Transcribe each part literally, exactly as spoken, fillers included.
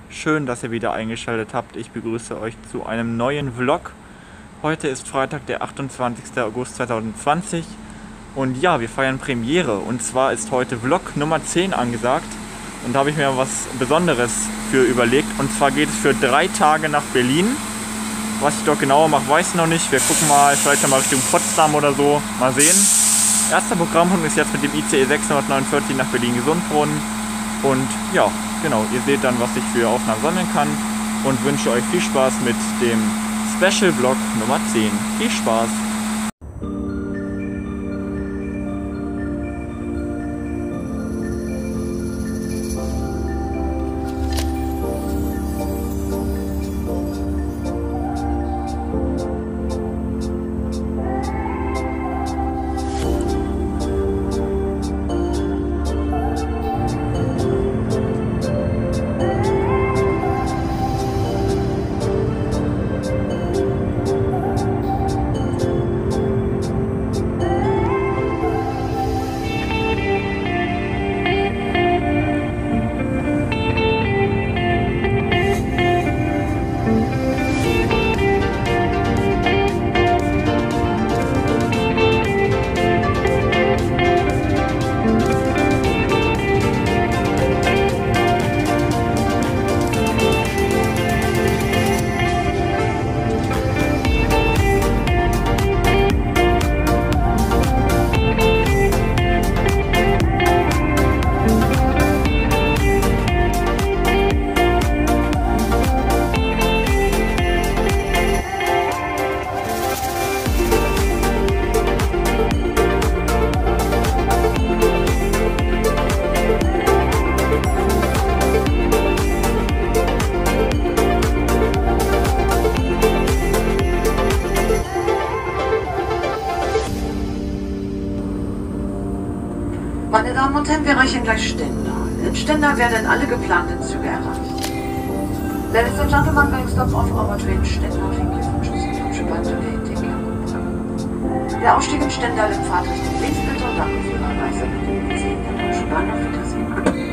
Schön, dass ihr wieder eingeschaltet habt. Ich begrüße euch zu einem neuen Vlog. Heute ist Freitag, der achtundzwanzigste August zweitausendzwanzig. Und ja, wir feiern Premiere. Und zwar ist heute Vlog Nummer zehn angesagt. Und da habe ich mir was Besonderes für überlegt. Und zwar geht es für drei Tage nach Berlin. Was ich dort genauer mache, weiß ich noch nicht. Wir gucken mal, vielleicht nochmal Richtung Potsdam oder so. Mal sehen. Erster Programmpunkt ist jetzt mit dem I C E sechshundertneunundvierzig nach Berlin-Gesundbrunnen. Und ja, genau, ihr seht dann, was ich für Aufnahmen sammeln kann. Und wünsche euch viel Spaß mit dem Special Vlog Nummer zehn. Viel Spaß! Meine Damen und Herren, wir erreichen gleich Stendal. In Stendal werden alle geplanten Züge erreicht. Ladies and gentlemen, next stop off our train Stendal, thank you for choosing Deutsche Bahn today, take care. Der Ausstieg in Stendal in Fahrtrichtung links bitte und danke für Ihre Reise mit dem I C E der Deutschen Bahn. Auf Wiedersehen.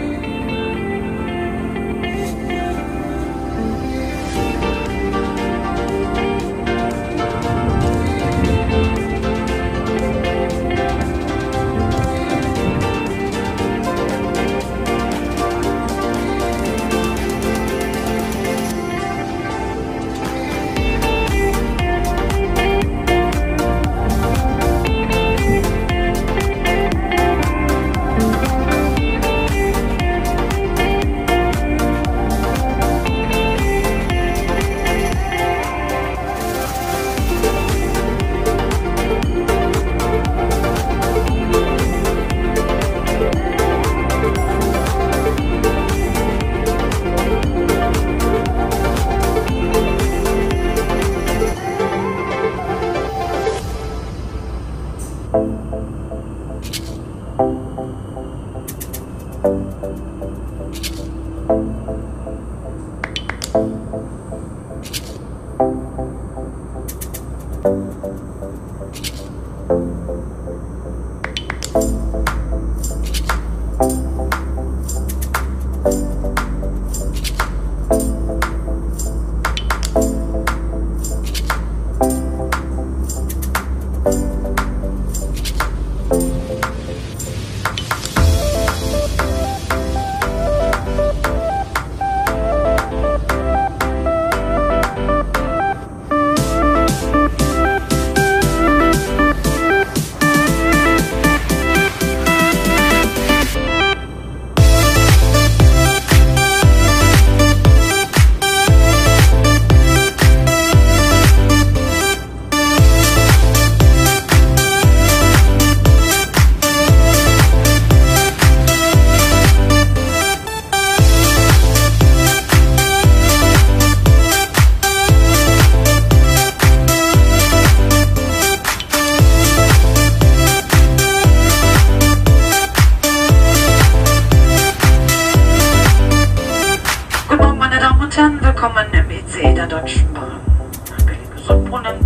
Willkommen im I C E der Deutschen Bahn nach Berlin-Gesundbrunnen.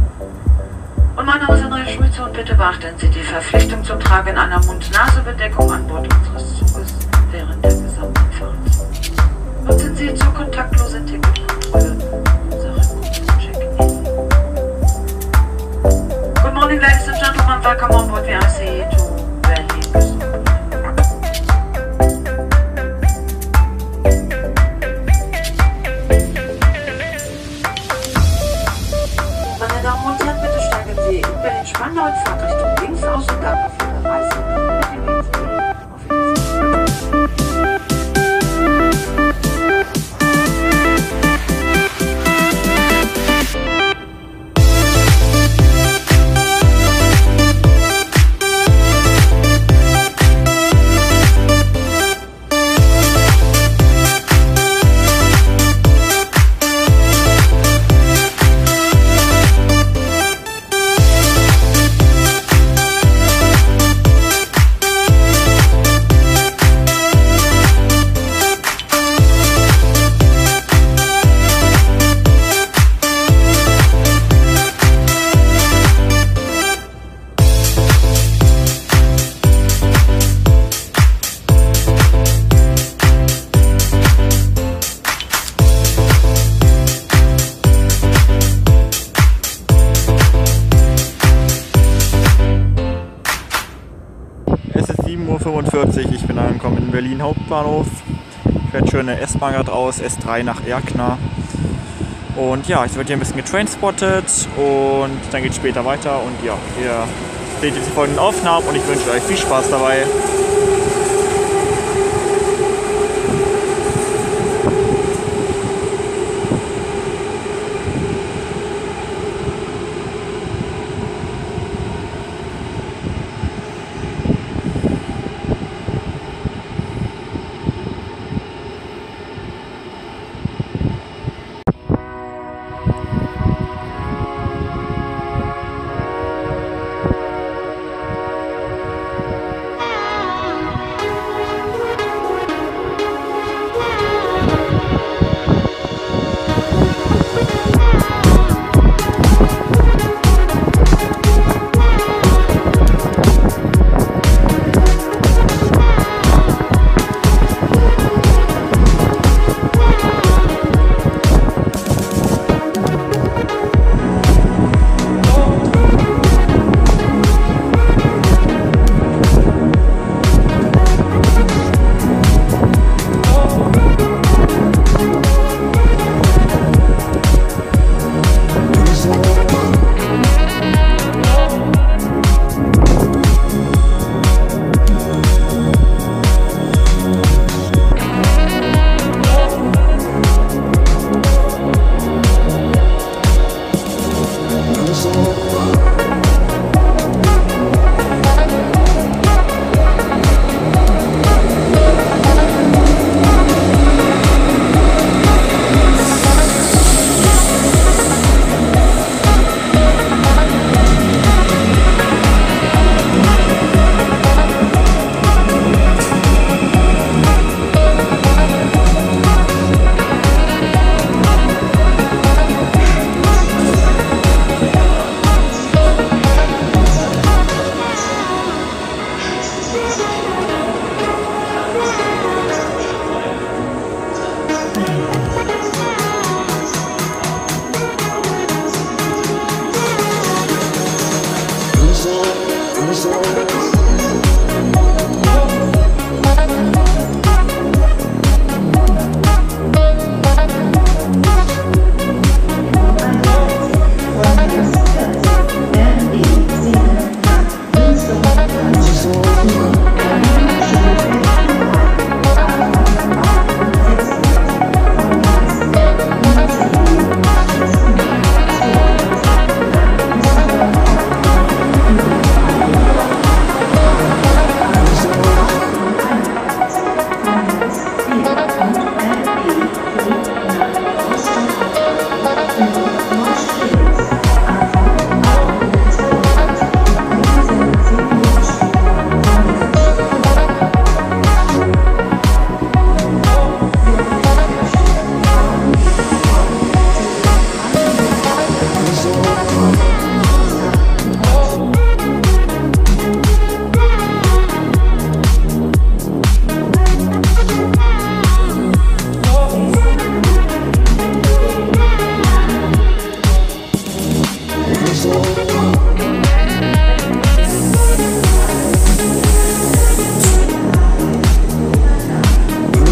Und mein Name ist Andrea Schulze und bitte beachten Sie die Verpflichtung zum Tragen einer Mund-Nase-Bedeckung an Bord unseres Zuges während der gesamten Fahrt. Nutzen Sie Sie zur kontaktlosen Ticketkontrolle. Good morning, ladies and gentlemen. Welcome on board the I C E to Berlin. Meine Damen und Herren, bitte steigen Sie in Berlin-Spandau in Fahrtrichtung links aus und dann auf Ihre Reise mit dem nächsten Zug. Auf Wiedersehen. Es ist sieben Uhr fünfundvierzig, ich bin angekommen in Berlin Hauptbahnhof. Ich werde schöne S-Bahn gerade raus, S drei nach Erkner. Und ja, ich werde hier ein bisschen getranspottet und dann geht es später weiter. Und ja, ihr seht jetzt die folgenden Aufnahmen und ich wünsche euch viel Spaß dabei.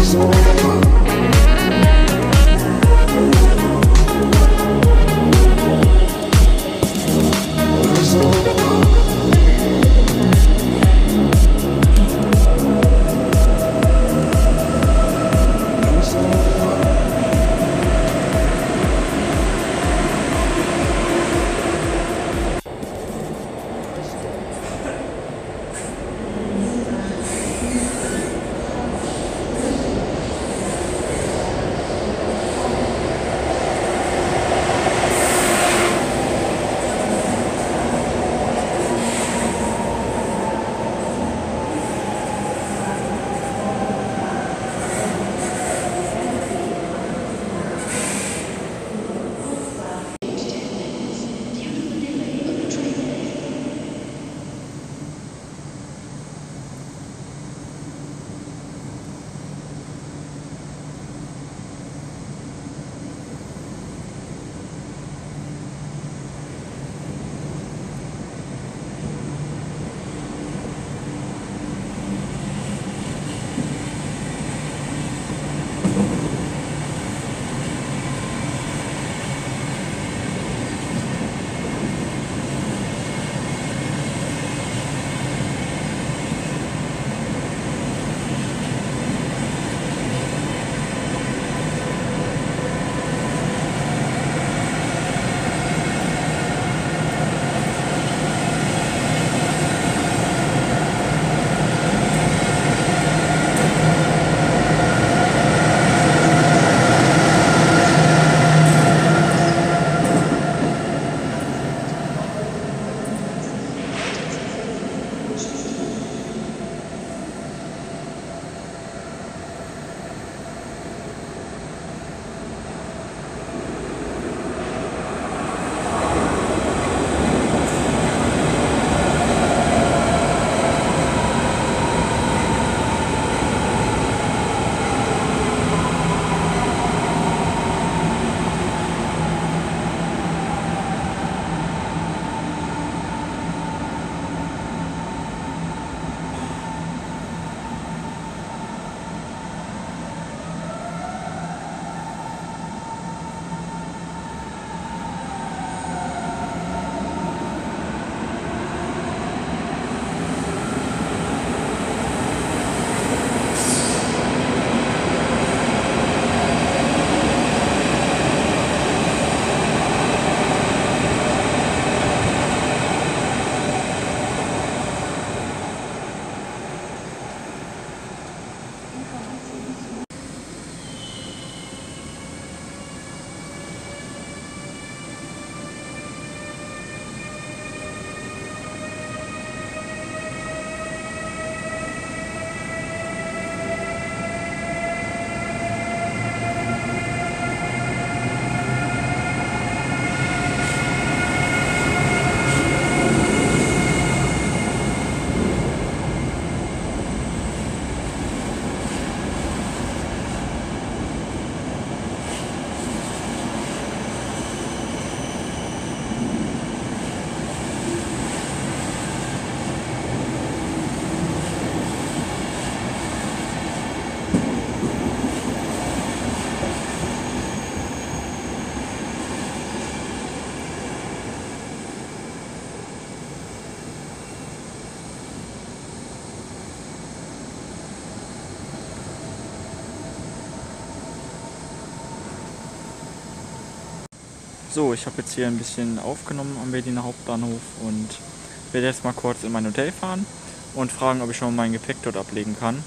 So, ich habe jetzt hier ein bisschen aufgenommen am Berliner Hauptbahnhof und werde jetzt mal kurz in mein Hotel fahren und fragen, ob ich schon mal mein Gepäck dort ablegen kann.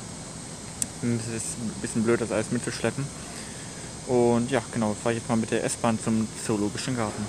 Es ist ein bisschen blöd, das alles mitzuschleppen. Und ja, genau, fahre ich jetzt mal mit der S-Bahn zum Zoologischen Garten.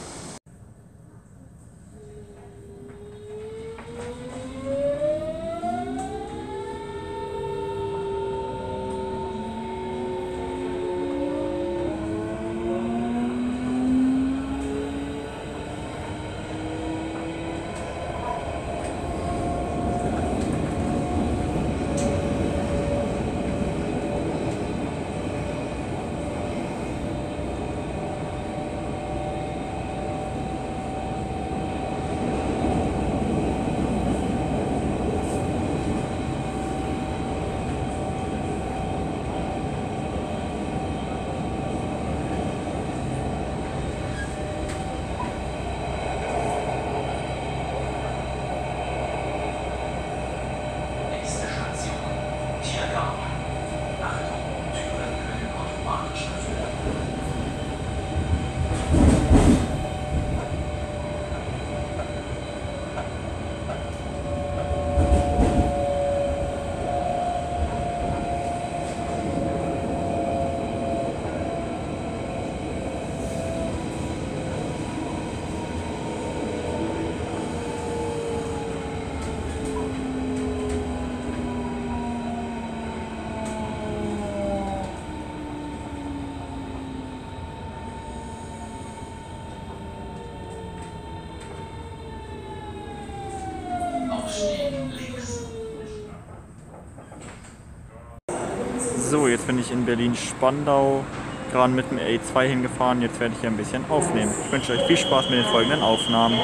Jetzt bin ich in Berlin-Spandau, gerade mit dem A zwei hingefahren. Jetzt werde ich hier ein bisschen aufnehmen. Ich wünsche euch viel Spaß mit den folgenden Aufnahmen.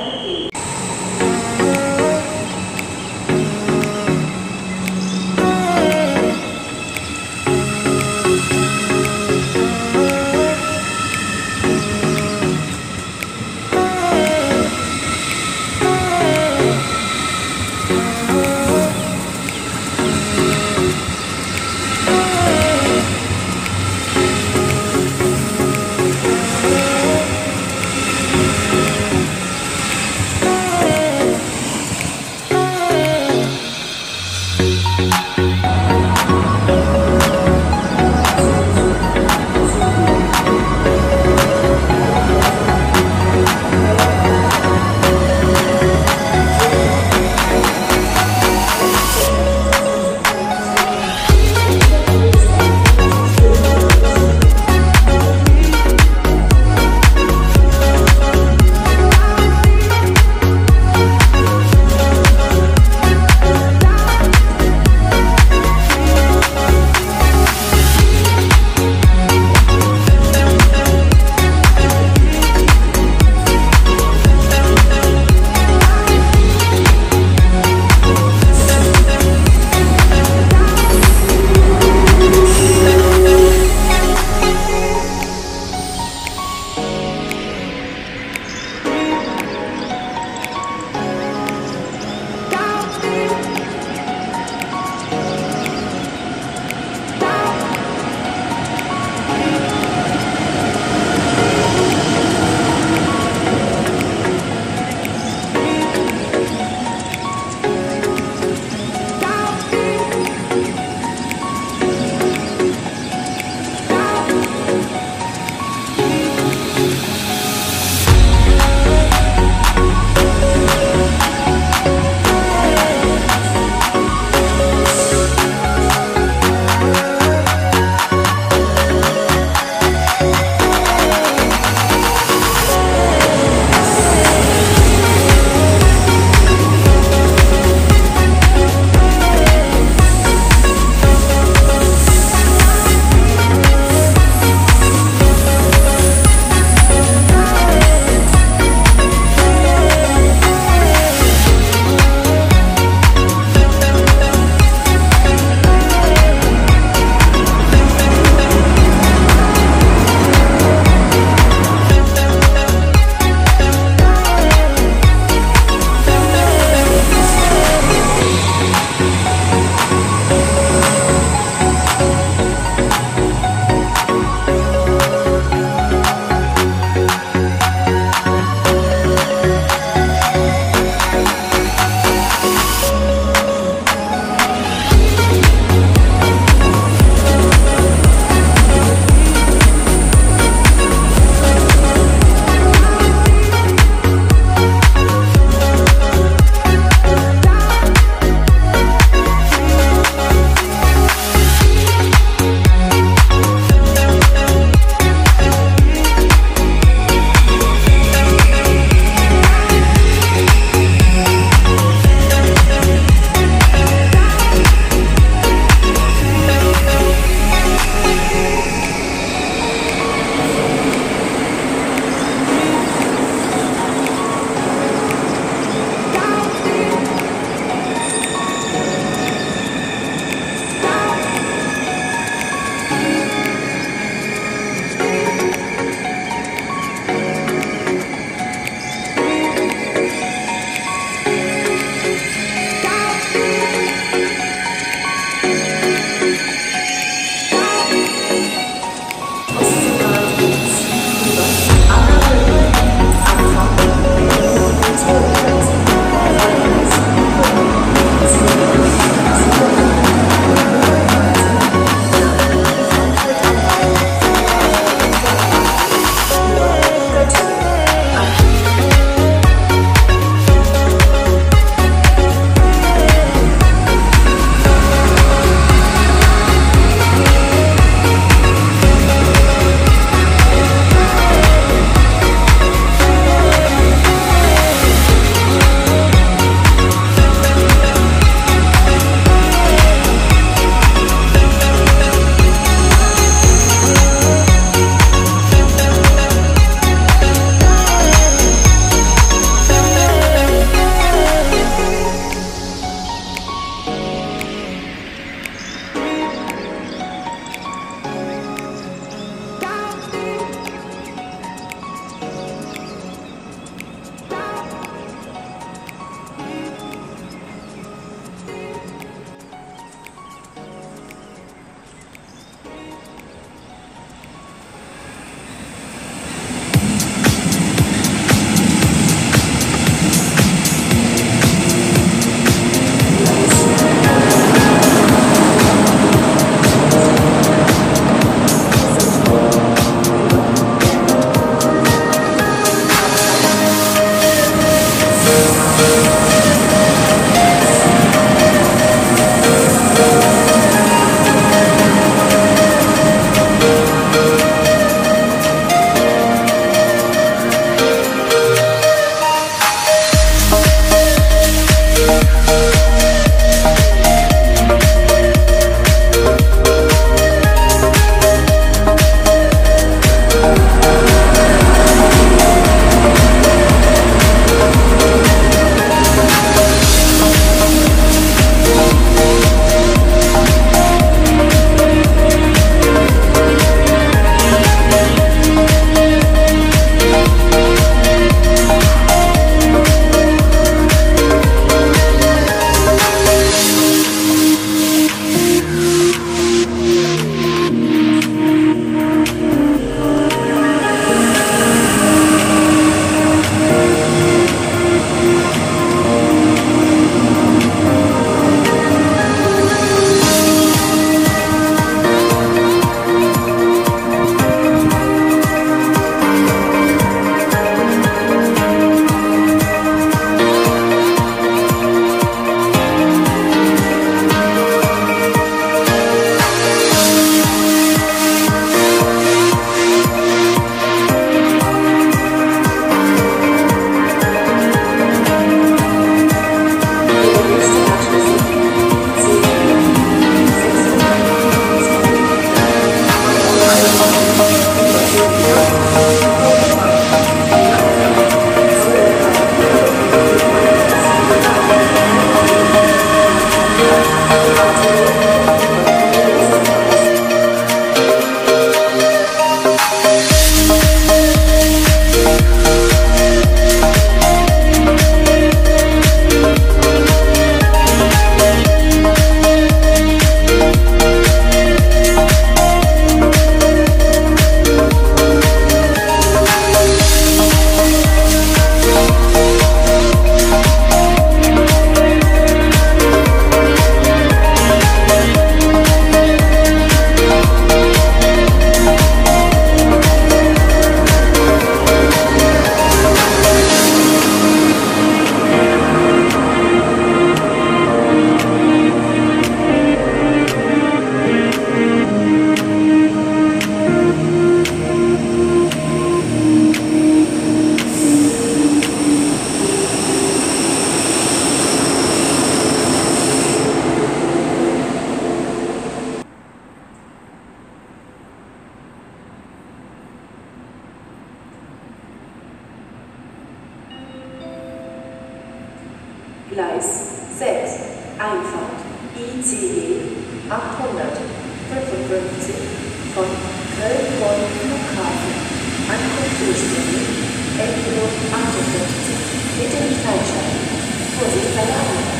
Gleis sechs, Einfahrt I C E achthundertfünfundfünfzig von Köln-Bonn Flughafen. Ankunft Durchgänge elf Uhr achtundfünfzig. Bitte nicht einsteigen. Vorsicht bei der Anlage.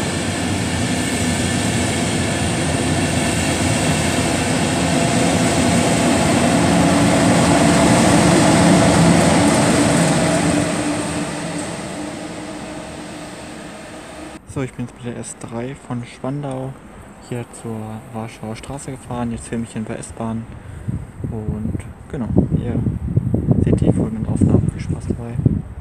So, ich bin jetzt mit der S drei von Schwandau hier zur Warschauer Straße gefahren. Jetzt filme ich in der S-Bahn. Und genau, ihr seht die folgenden Aufnahmen. Viel Spaß dabei.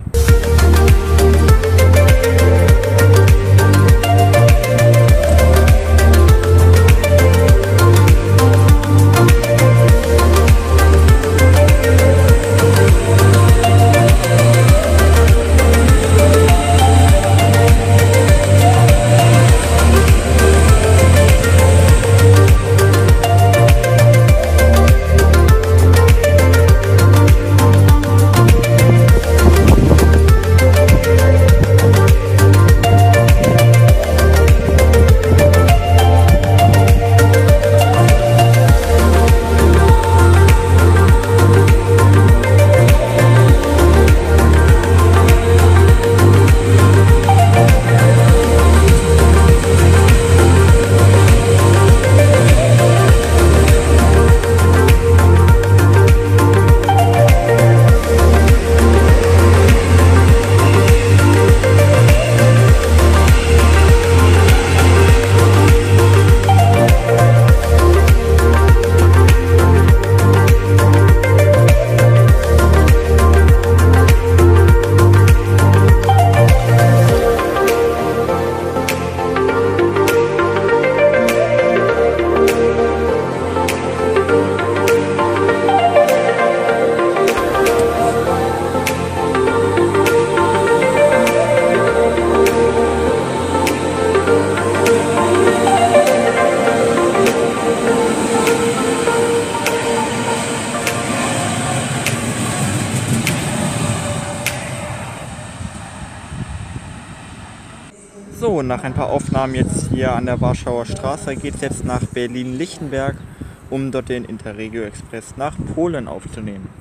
So, nach ein paar Aufnahmen jetzt hier an der Warschauer Straße geht es jetzt nach Berlin-Lichtenberg, um dort den Interregio Express nach Polen aufzunehmen.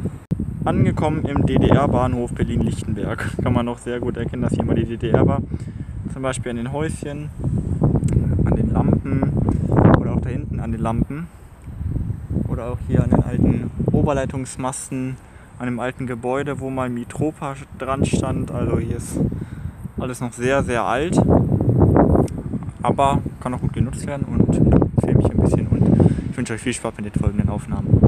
Angekommen im D D R-Bahnhof Berlin-Lichtenberg. Kann man noch sehr gut erkennen, dass hier mal die D D R war. Zum Beispiel an den Häuschen, an den Lampen oder auch da hinten an den Lampen. Oder auch hier an den alten Oberleitungsmasten, an dem alten Gebäude, wo mal Mitropa dran stand. Also hier ist alles noch sehr, sehr alt, aber kann auch gut genutzt werden und filme ich ein bisschen und ich wünsche euch viel Spaß mit den folgenden Aufnahmen.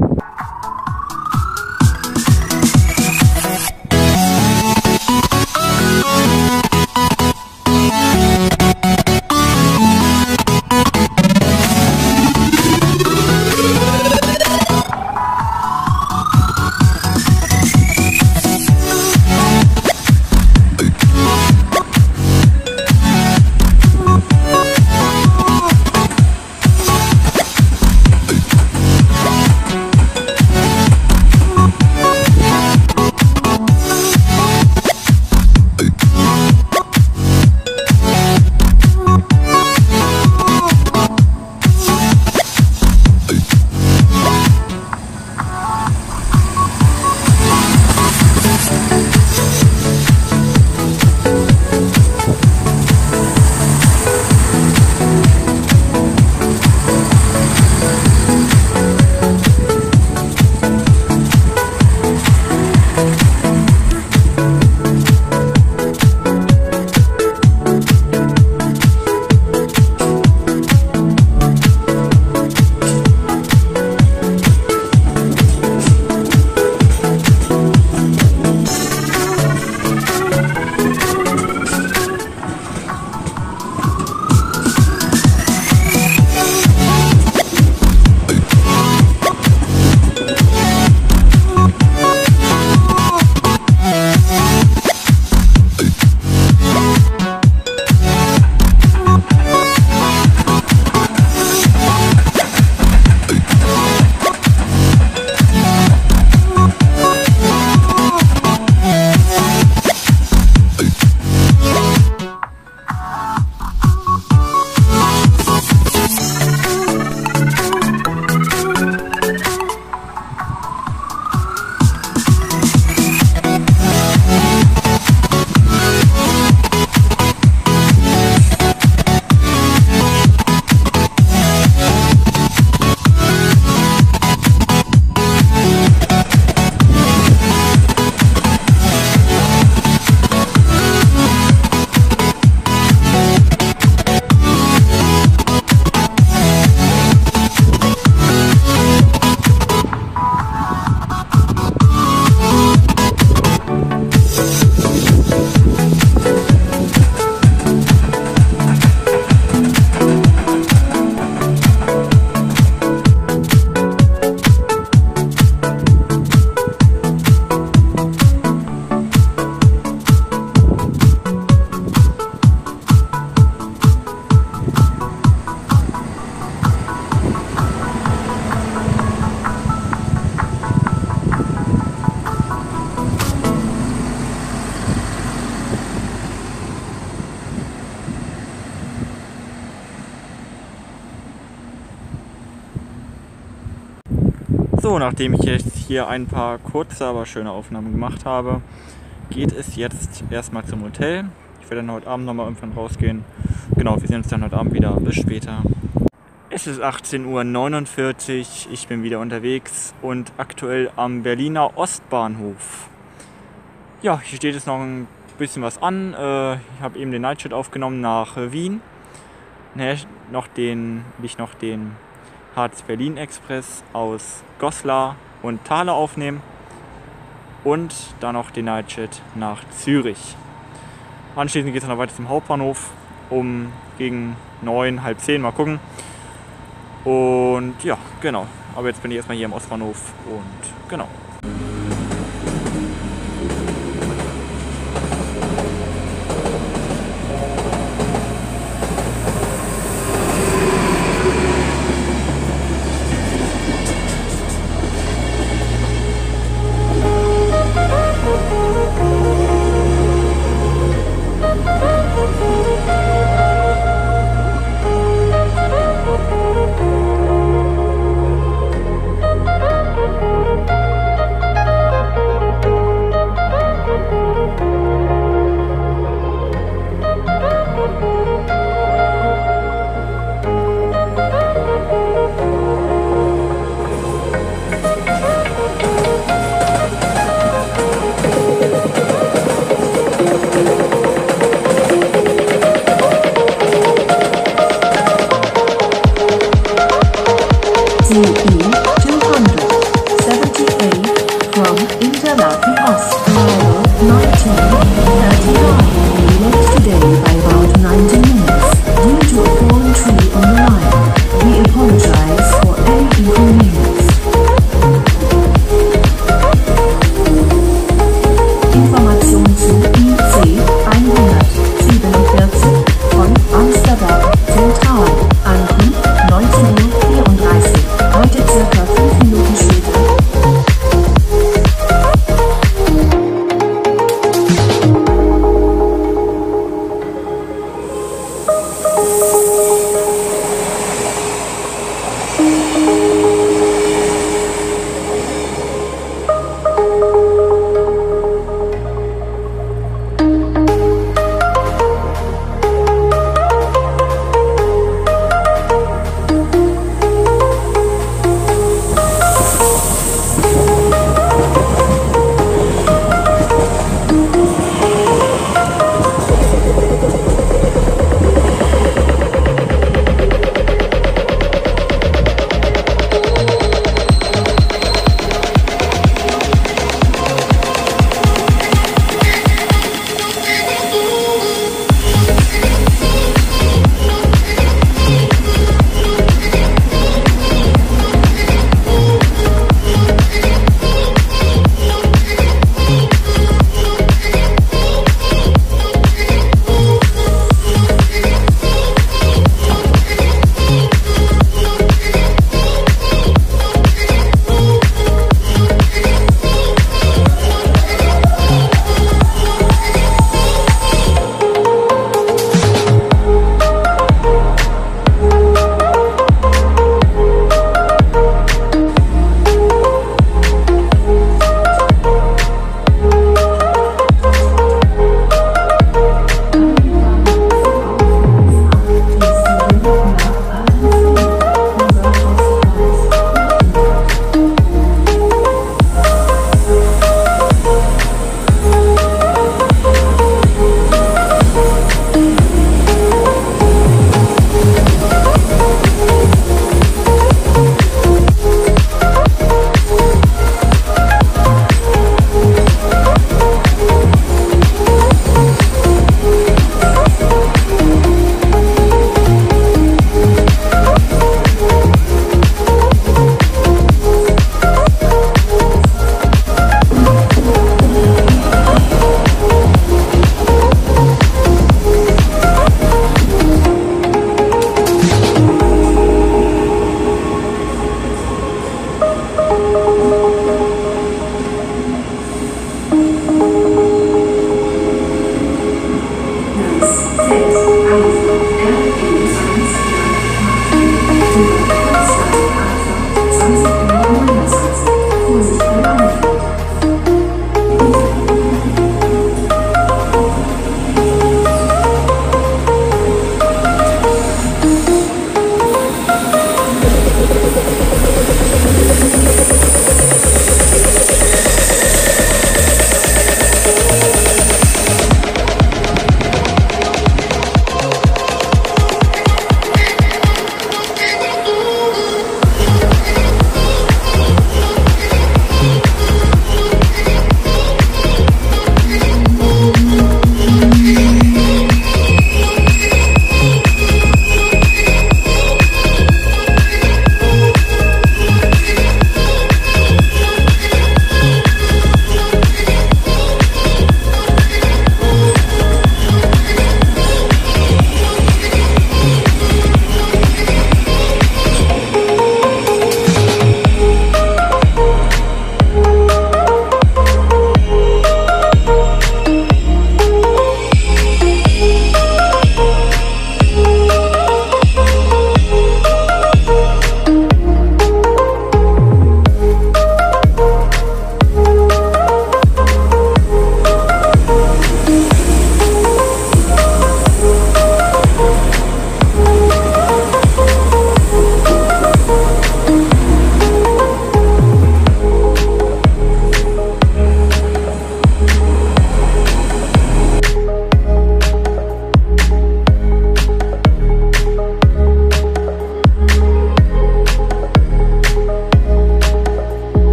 nachdem ich jetzt hier ein paar kurze, aber schöne Aufnahmen gemacht habe, geht es jetzt erstmal zum Hotel. Ich werde dann heute Abend nochmal irgendwann rausgehen. Genau, wir sehen uns dann heute Abend wieder. Bis später. Es ist achtzehn Uhr neunundvierzig, ich bin wieder unterwegs und aktuell am Berliner Ostbahnhof. Ja, hier steht jetzt noch ein bisschen was an. Ich habe eben den Nightshift aufgenommen nach Wien. Ne, noch den, nicht noch den Harz-Berlin-Express aus Goslar und Thale aufnehmen. Und dann noch den Nightshift nach Zürich. Anschließend geht es dann noch weiter zum Hauptbahnhof um gegen neun, halb zehn, mal gucken. Und ja, genau. Aber jetzt bin ich erstmal hier im Ostbahnhof und genau.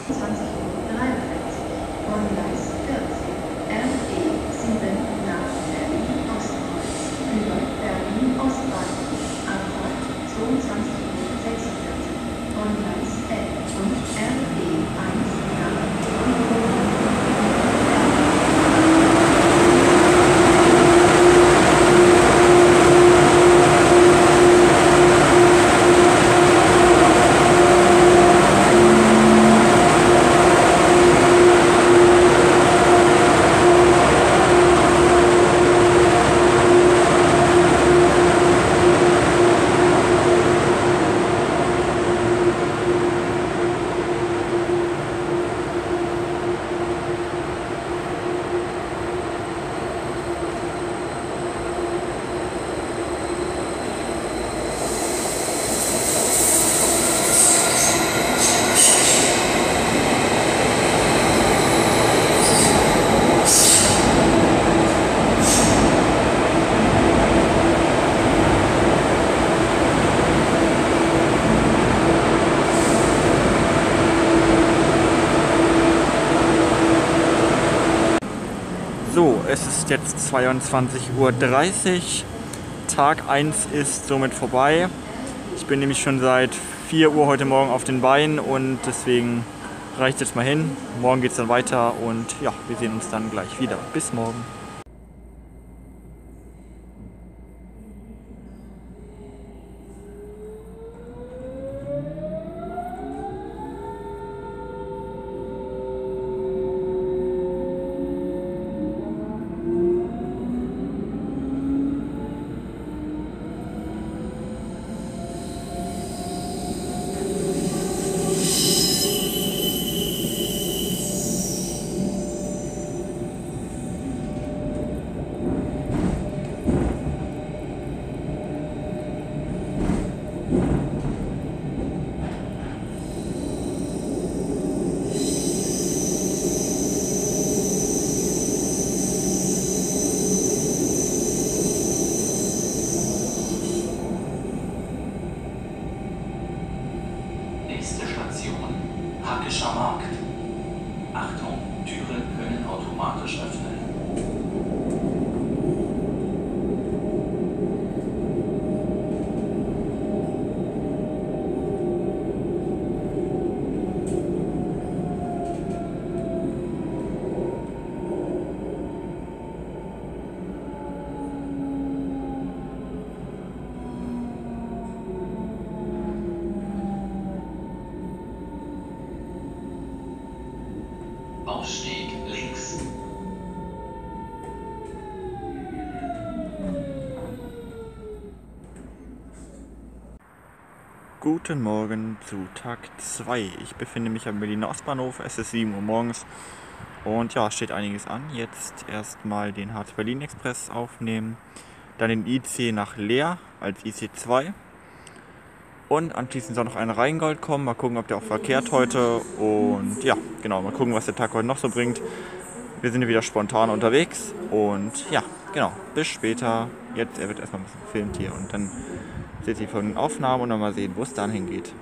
zwanzig Uhr dreiundvierzig, Bonn-Gleis vierzig, R E sieben nach Berlin-Ostkreuz, über Berlin-Ostbahnhof, Abfahrt zweiundzwanzig Uhr sechsundvierzig, Bonn-Gleis elf und R E eins nach Bonn. So, es ist jetzt zweiundzwanzig Uhr dreißig, Tag eins ist somit vorbei. Ich bin nämlich schon seit vier Uhr heute Morgen auf den Beinen und deswegen reicht es jetzt mal hin. Morgen geht es dann weiter und ja, wir sehen uns dann gleich wieder. Bis morgen. Nächste Station, Hackischer Markt. Achtung, Türen können automatisch öffnen. Ausstieg links. Guten Morgen zu Tag zwei. Ich befinde mich am Berliner Ostbahnhof. Es ist sieben Uhr morgens und ja, steht einiges an. Jetzt erstmal den Harz-Berlin-Express aufnehmen, dann den I C nach Leer als I C zwei und anschließend soll noch ein Rheingold kommen. Mal gucken, ob der auch verkehrt heute und ja, genau, mal gucken, was der Tag heute noch so bringt. Wir sind wieder spontan unterwegs und ja, genau, bis später. Jetzt, er wird erstmal ein bisschen gefilmt hier und dann seht ihr folgenden Aufnahmen und dann mal sehen, wo es dann hingeht.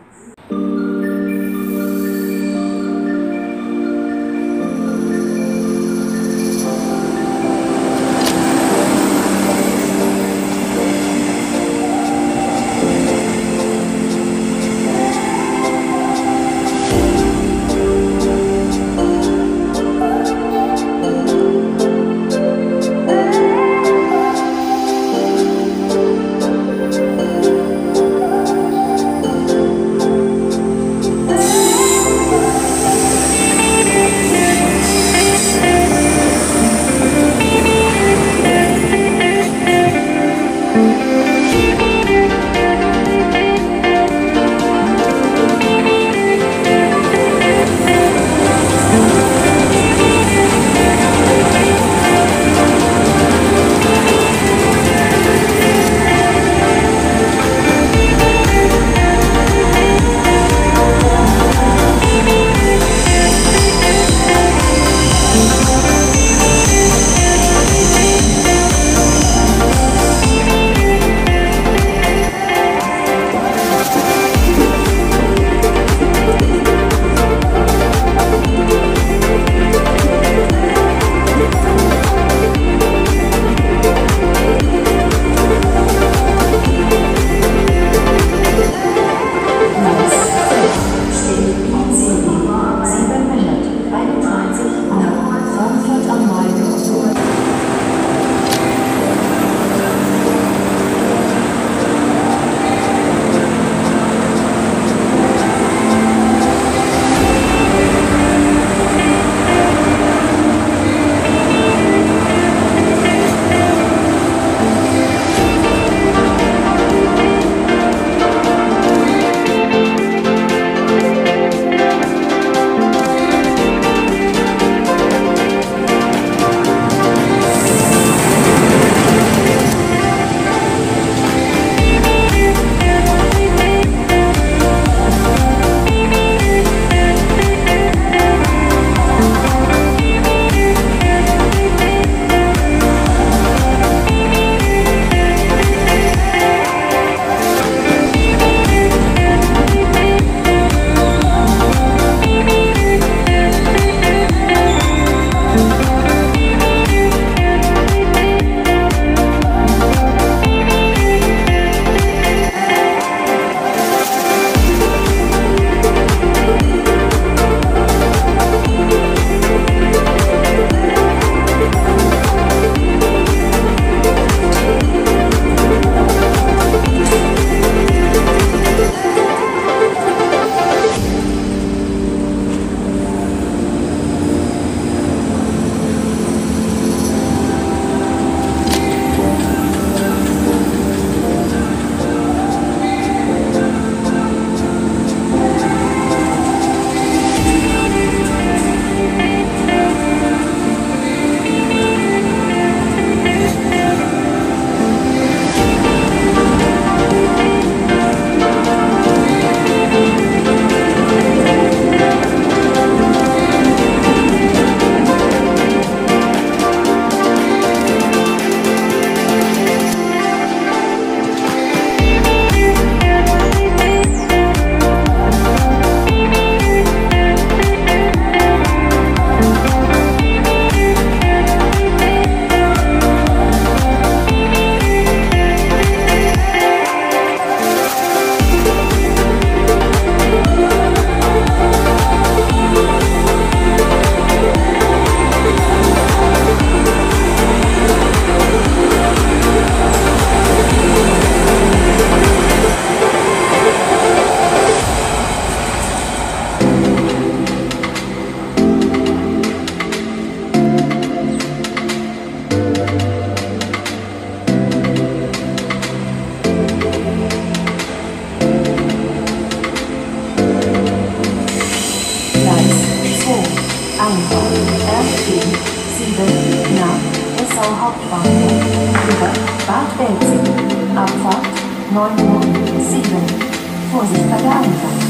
Hauptbahnhof über Bad Belzig. Abfahrt neun Uhr sieben. Vorsicht bei der Einfahrt.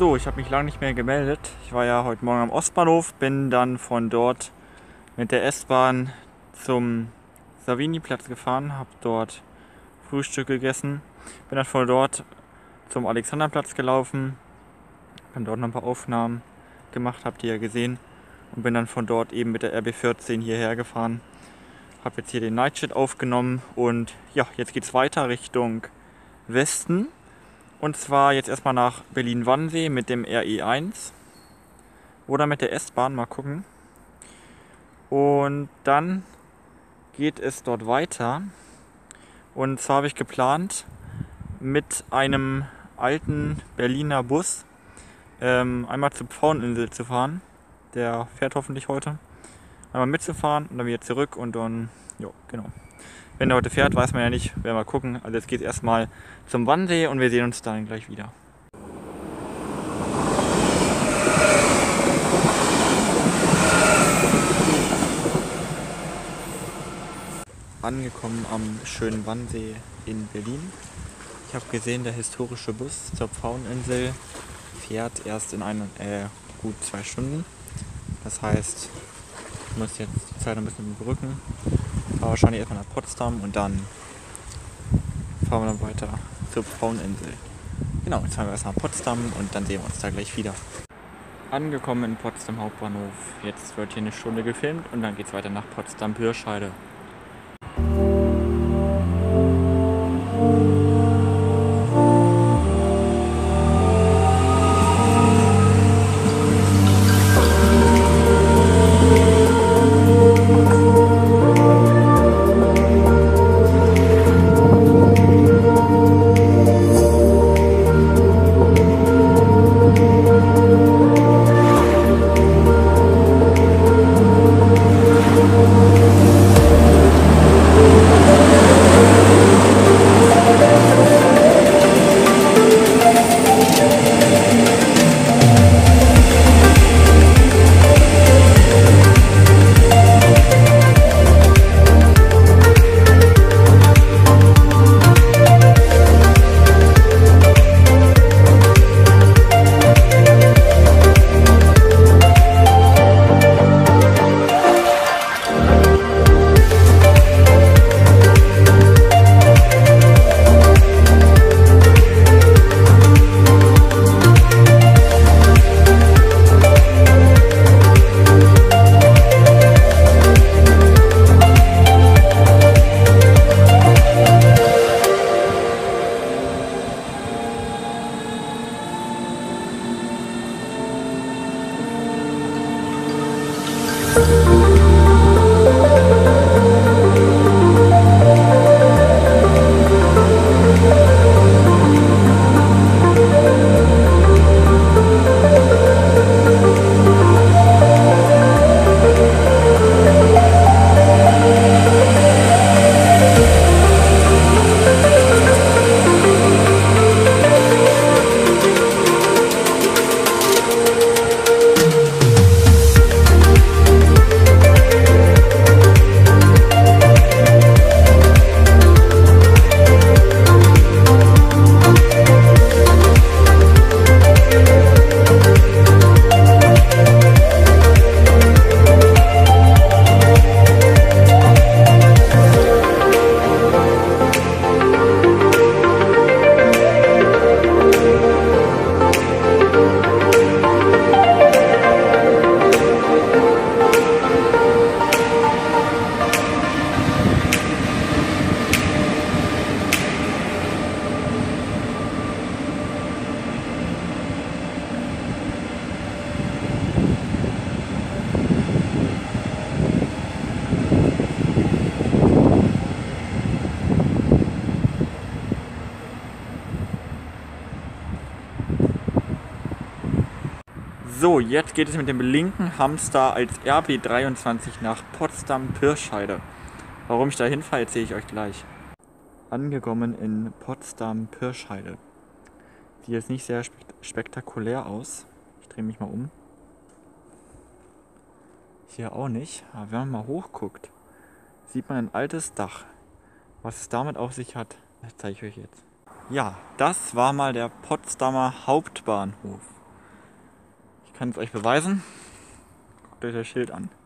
So, ich habe mich lange nicht mehr gemeldet. Ich war ja heute Morgen am Ostbahnhof, bin dann von dort mit der S-Bahn zum Savini-Platz gefahren, habe dort Frühstück gegessen, bin dann von dort zum Alexanderplatz gelaufen, habe dort noch ein paar Aufnahmen gemacht, habt ihr ja gesehen, und bin dann von dort eben mit der R B vierzehn hierher gefahren. Habe jetzt hier den Nightshit aufgenommen und ja, jetzt geht es weiter Richtung Westen. Und zwar jetzt erstmal nach Berlin-Wannsee mit dem R E eins oder mit der S-Bahn, mal gucken. Und dann geht es dort weiter. Und zwar habe ich geplant, mit einem alten Berliner Bus ähm, einmal zur Pfaueninsel zu fahren. Der fährt hoffentlich heute. Einmal mitzufahren und dann wieder zurück und dann, ja, genau. Wenn der heute fährt, weiß man ja nicht, werden wir mal gucken. Also jetzt geht es erstmal zum Wannsee und wir sehen uns dann gleich wieder. Angekommen am schönen Wannsee in Berlin. Ich habe gesehen, der historische Bus zur Pfaueninsel fährt erst in einen, äh, gut zwei Stunden. Das heißt, ich muss jetzt die Zeit ein bisschen überbrücken. Fahre wahrscheinlich erstmal nach Potsdam und dann fahren wir dann weiter zur Pfaueninsel. Genau, jetzt fahren wir erst nach Potsdam und dann sehen wir uns da gleich wieder. Angekommen in Potsdam Hauptbahnhof. Jetzt wird hier eine Stunde gefilmt und dann geht es weiter nach Potsdam-Pürscheide. So, jetzt geht es mit dem linken Hamster als R B dreiundzwanzig nach Potsdam-Pürscheide. Warum ich da hinfahre, erzähle ich euch gleich. Angekommen in Potsdam-Pürscheide. Sieht jetzt nicht sehr spektakulär aus. Ich drehe mich mal um. Hier auch nicht, aber wenn man mal hochguckt, sieht man ein altes Dach. Was es damit auf sich hat, das zeige ich euch jetzt. Ja, das war mal der Potsdamer Hauptbahnhof. kann es euch beweisen. Guckt euch das Schild an.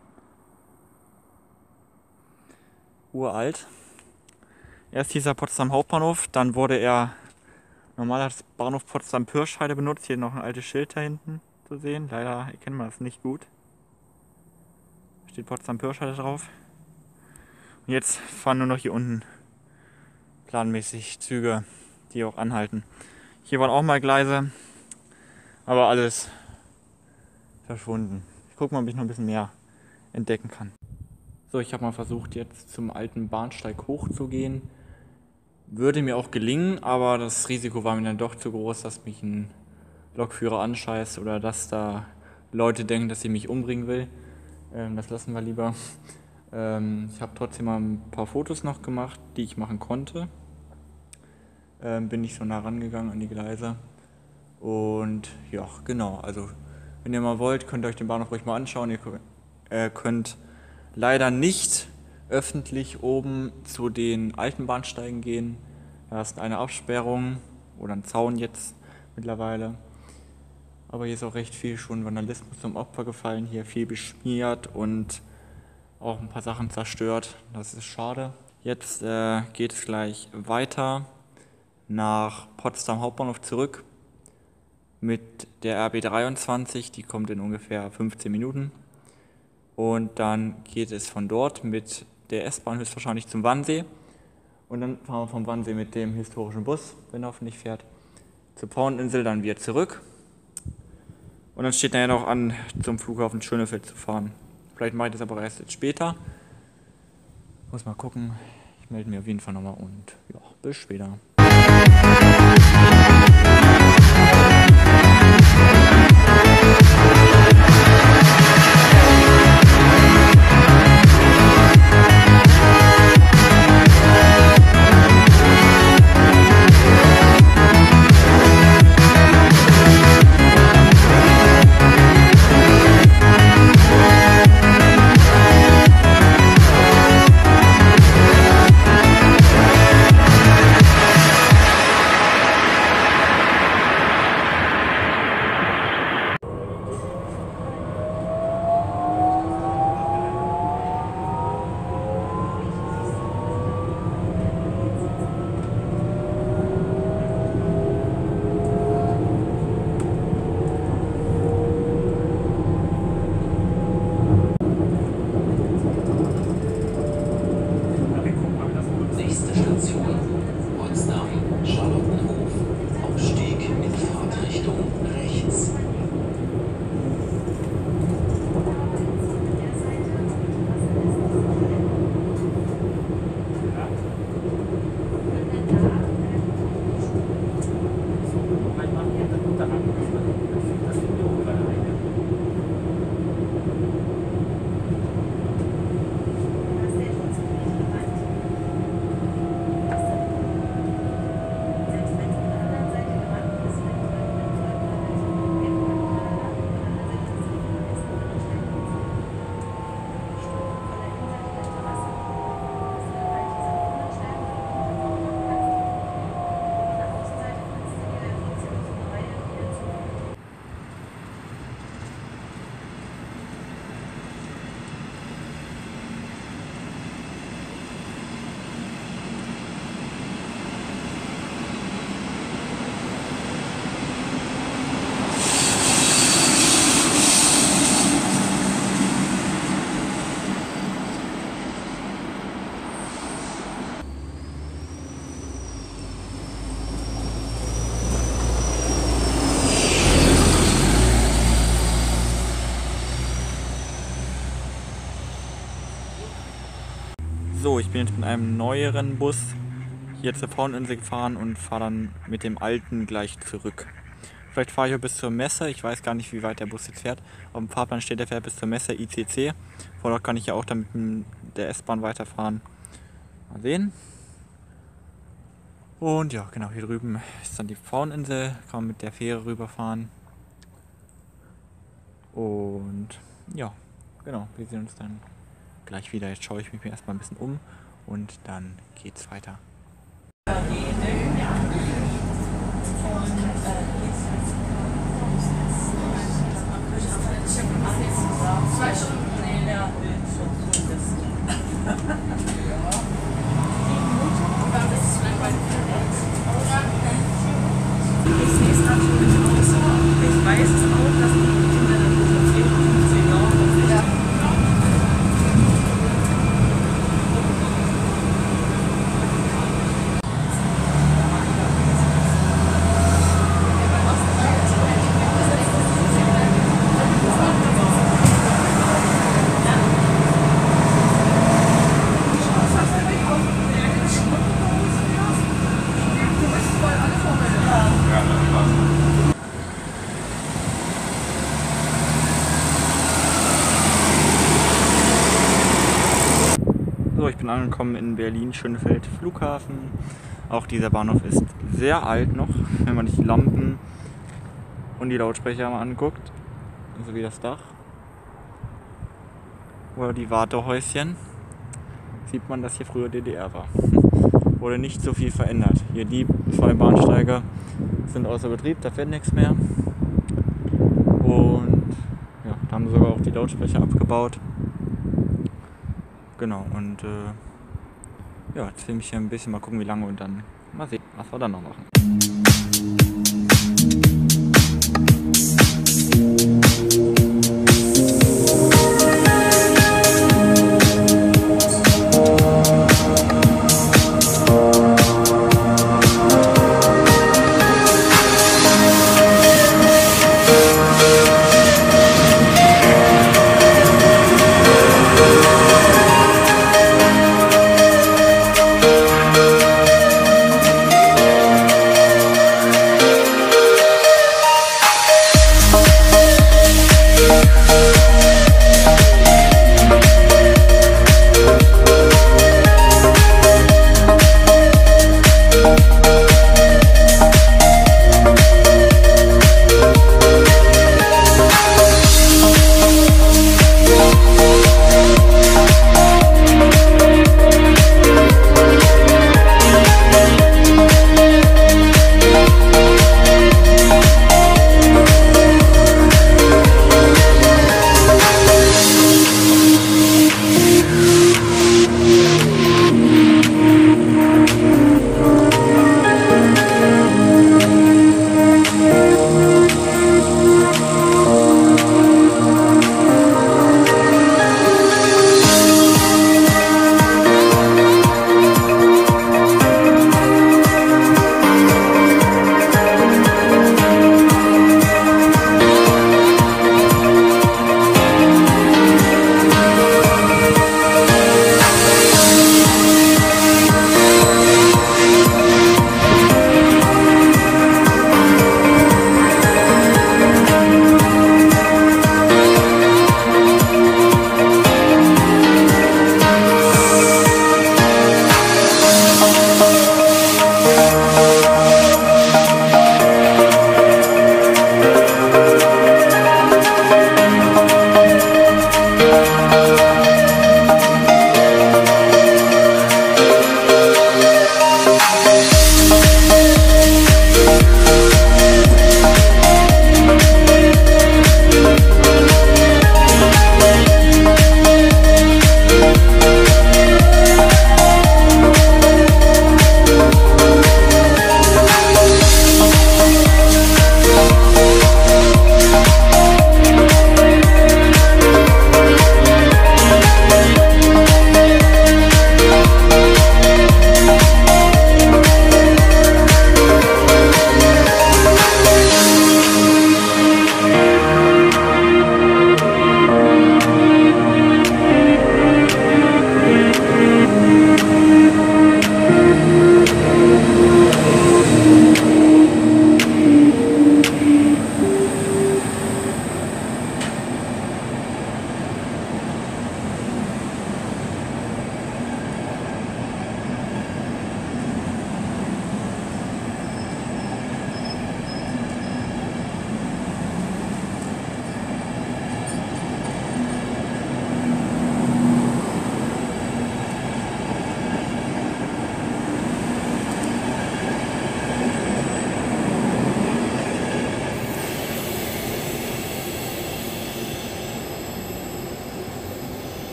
Uralt. Erst hieß er Potsdam Hauptbahnhof, dann wurde er normal als Bahnhof Potsdam Pirschheide benutzt. Hier noch ein altes Schild da hinten zu sehen. Leider erkennt man das nicht gut. Steht Potsdam Pirschheide drauf. Und jetzt fahren nur noch hier unten planmäßig Züge, die auch anhalten. Hier waren auch mal Gleise, aber alles verschwunden. Ich gucke mal, ob ich noch ein bisschen mehr entdecken kann. So, ich habe mal versucht, jetzt zum alten Bahnsteig hochzugehen. Würde mir auch gelingen, aber das Risiko war mir dann doch zu groß, dass mich ein Lokführer anscheißt oder dass da Leute denken, dass sie mich umbringen will. Ähm, das lassen wir lieber. Ähm, ich habe trotzdem mal ein paar Fotos noch gemacht, die ich machen konnte. Ähm, bin nicht so nah rangegangen an die Gleise. Und ja, genau, also wenn ihr mal wollt, könnt ihr euch den Bahnhof ruhig mal anschauen. Ihr äh, könnt leider nicht öffentlich oben zu den alten Bahnsteigen gehen. Da ist eine Absperrung oder ein Zaun jetzt mittlerweile. Aber hier ist auch recht viel schon Vandalismus zum Opfer gefallen. Hier viel beschmiert und auch ein paar Sachen zerstört. Das ist schade. Jetzt äh, geht es gleich weiter nach Potsdam Hauptbahnhof zurück mit der R B dreiundzwanzig. Die kommt in ungefähr fünfzehn Minuten. Und dann geht es von dort mit der S-Bahn höchstwahrscheinlich zum Wannsee. Und dann fahren wir vom Wannsee mit dem historischen Bus, wenn er hoffentlich fährt, zur Pfaueninsel, dann wieder zurück. Und dann steht nachher noch an, zum Flughafen Schönefeld zu fahren. Vielleicht mache ich das aber erst jetzt später. Muss mal gucken. Ich melde mich auf jeden Fall nochmal und ja, bis später. Nächste Station, Potsdam, Charlottenhof, Aufstieg in Fahrtrichtung rechts. So, ich bin jetzt mit einem neueren Bus hier zur Pfaueninsel gefahren und fahre dann mit dem alten gleich zurück. Vielleicht fahre ich auch bis zur Messe, ich weiß gar nicht, wie weit der Bus jetzt fährt. Auf dem Fahrplan steht, der fährt bis zur Messe I C C. Von dort kann ich ja auch dann mit der S-Bahn weiterfahren. Mal sehen. Und ja, genau, hier drüben ist dann die Pfaueninsel, kann man mit der Fähre rüberfahren. Und ja, genau, wir sehen uns dann gleich wieder. Jetzt schaue ich mich erstmal ein bisschen um und dann geht's weiter. Zwei Stunden? Nee, ja. Ich weiß es auch, dass die Kinder dann so zehn, fünfzehn Jahre ja. So, ich bin angekommen in Berlin-Schönefeld Flughafen. Auch dieser Bahnhof ist sehr alt noch, wenn man sich die Lampen und die Lautsprecher mal anguckt. Sowie das Dach. Oder die Wartehäuschen. Sieht man, dass hier früher D D R war. Wurde nicht so viel verändert. Hier die zwei Bahnsteige sind außer Betrieb, da fährt nichts mehr. Und ja, da haben sie sogar auch die Lautsprecher abgebaut. Genau, und äh, ja, jetzt filme ich hier ein bisschen, mal gucken wie lange und dann mal sehen, was wir dann noch machen.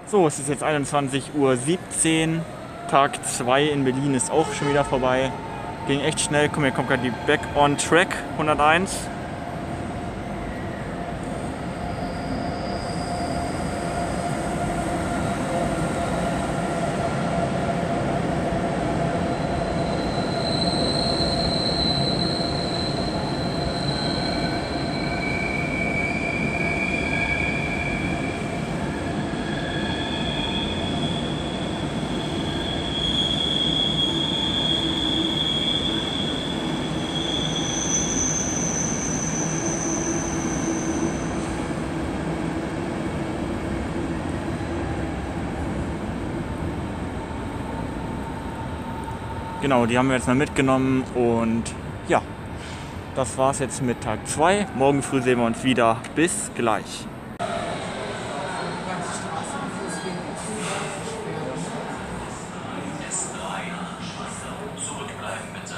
So, es ist jetzt einundzwanzig Uhr siebzehn. Tag zwei in Berlin ist auch schon wieder vorbei. Ging echt schnell. Guck mal, hier kommt gerade die Back on Track hunderteins. Genau, die haben wir jetzt mal mitgenommen und ja, das war's jetzt mit Tag zwei. Morgen früh sehen wir uns wieder. Bis gleich. Zurückbleiben bitte.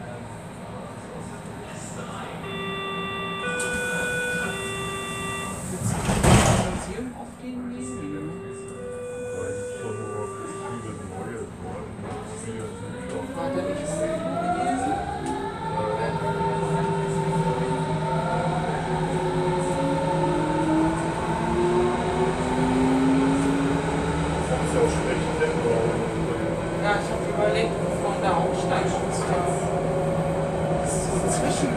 Ja, ich habe überlegt, bevor man da aufsteigen muss. Das ist so zwischen.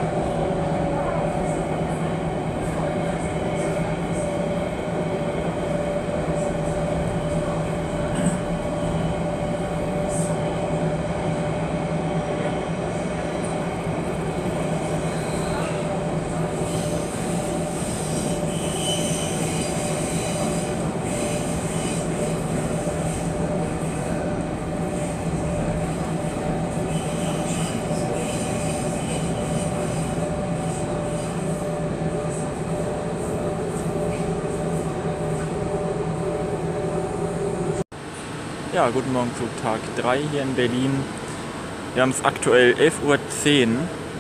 Ja, guten Morgen zu Tag drei hier in Berlin. Wir haben es aktuell elf Uhr zehn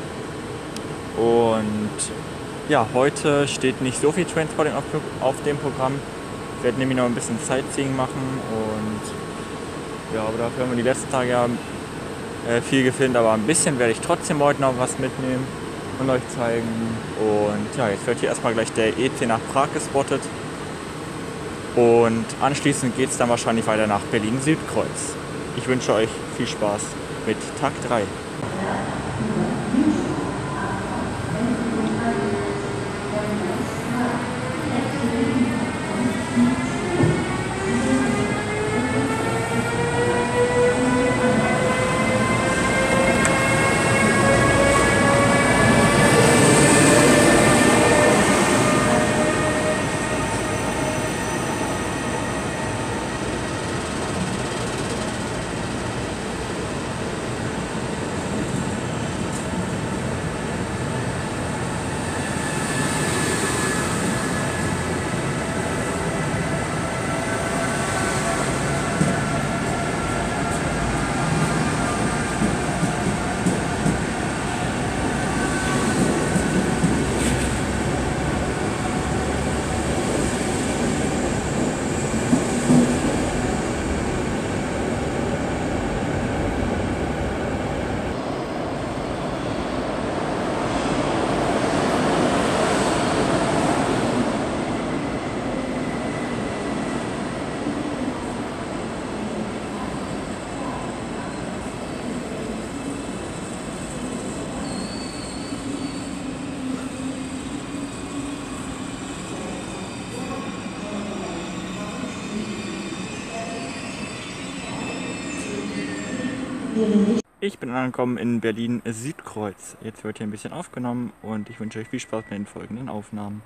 und ja, heute steht nicht so viel Trainspotting auf, auf dem Programm. Wir werden nämlich noch ein bisschen Sightseeing machen und ja, aber dafür haben wir die letzten Tage ja äh, viel gefilmt, aber ein bisschen werde ich trotzdem heute noch was mitnehmen und euch zeigen. Und ja, jetzt wird hier erstmal gleich der E C nach Prag gespottet. Und anschließend geht es dann wahrscheinlich weiter nach Berlin-Südkreuz. Ich wünsche euch viel Spaß mit Tag drei. Ich bin angekommen in Berlin-Südkreuz. Jetzt wird hier ein bisschen aufgenommen und ich wünsche euch viel Spaß mit den folgenden Aufnahmen.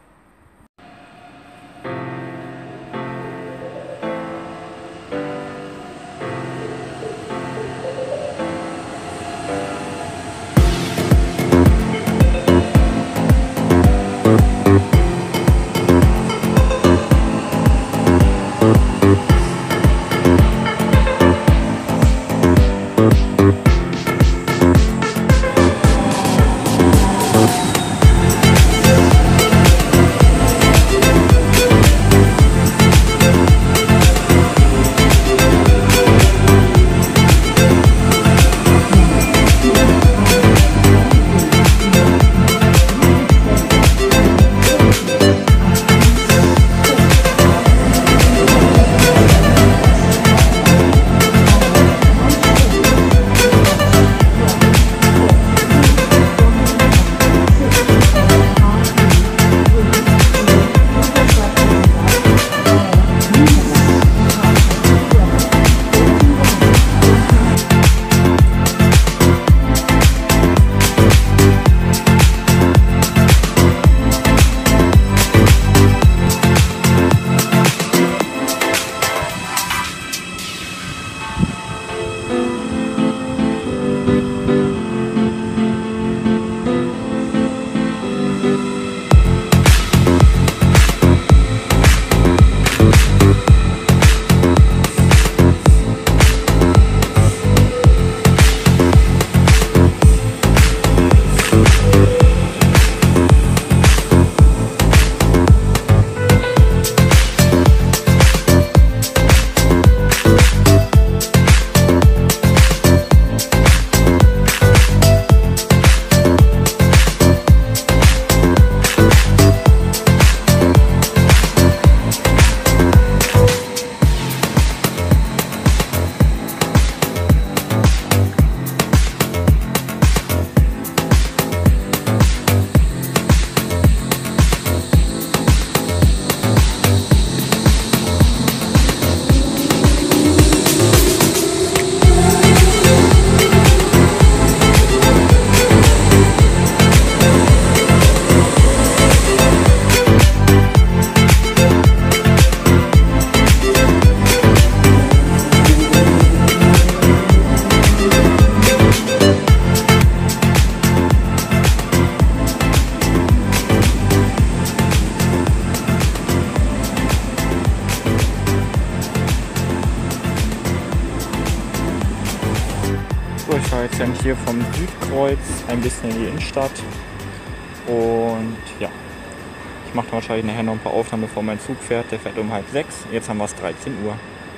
fahre jetzt dann hier vom Südkreuz ein bisschen in die Innenstadt. Und ja, ich mache wahrscheinlich nachher noch ein paar Aufnahmen, bevor mein Zug fährt. Der fährt um halb sechs. Jetzt haben wir es dreizehn Uhr.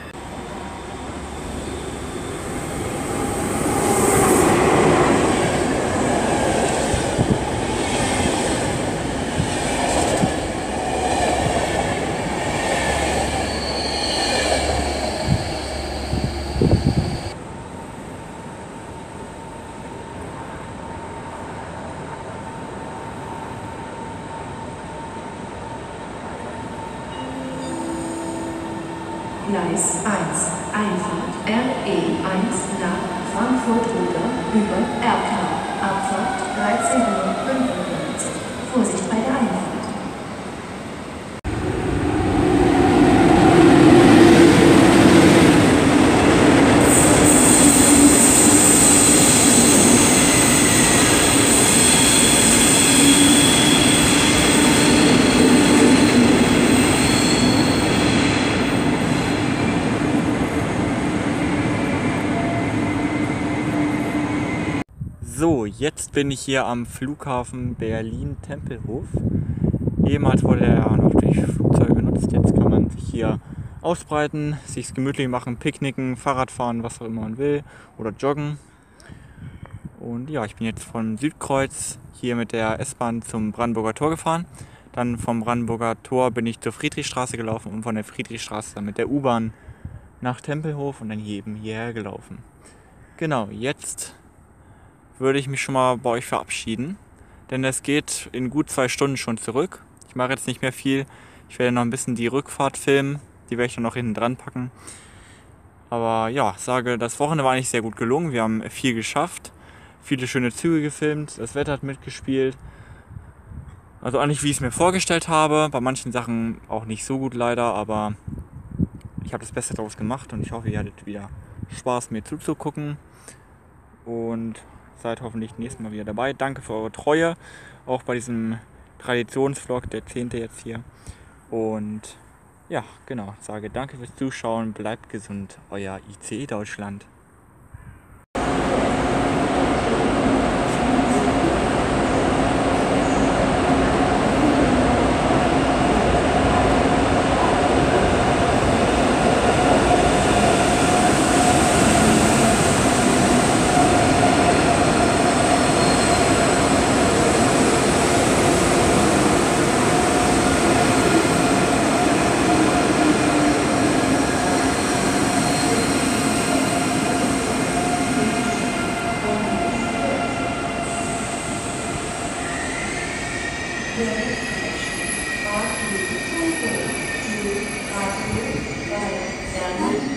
Gleis eins, Einfahrt R E eins nach Frankfurt-Oder über R K, Abfahrt dreizehn Uhr fünfundneunzig. Vorsicht bei der Einfahrt. So, jetzt bin ich hier am Flughafen Berlin-Tempelhof. Ehemals wurde er noch durch Flugzeuge genutzt. Jetzt kann man sich hier ausbreiten, sich gemütlich machen, picknicken, Fahrrad fahren, was auch immer man will oder joggen. Und ja, ich bin jetzt von Südkreuz hier mit der S-Bahn zum Brandenburger Tor gefahren. Dann vom Brandenburger Tor bin ich zur Friedrichstraße gelaufen und von der Friedrichstraße dann mit der U-Bahn nach Tempelhof und dann hier eben hierher gelaufen. Genau, jetzt würde ich mich schon mal bei euch verabschieden, denn es geht in gut zwei Stunden schon zurück. Ich mache jetzt nicht mehr viel, ich werde noch ein bisschen die Rückfahrt filmen, die werde ich dann noch hinten dran packen. Aber ja, sage, das Wochenende war eigentlich sehr gut gelungen, wir haben viel geschafft, viele schöne Züge gefilmt, das Wetter hat mitgespielt. Also eigentlich wie ich es mir vorgestellt habe, bei manchen Sachen auch nicht so gut leider, aber ich habe das Beste daraus gemacht und ich hoffe, ihr hattet wieder Spaß mir zuzugucken und seid hoffentlich nächstes Mal wieder dabei. Danke für eure Treue, auch bei diesem Traditionsvlog, der zehnte jetzt hier. Und ja, genau, sage danke fürs Zuschauen, bleibt gesund, euer I C E Deutschland. Thank you.